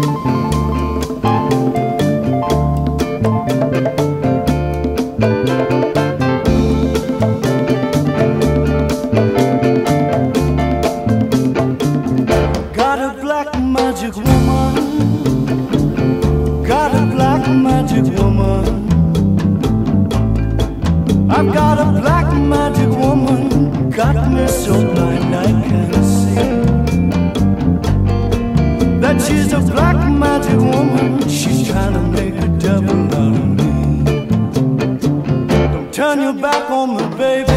Got a black magic woman, got a black magic woman. I've got a black magic woman, got me so blind I can't see that she's a black magic woman. She's trying to make a devil out of me. Don't turn your back on me, baby.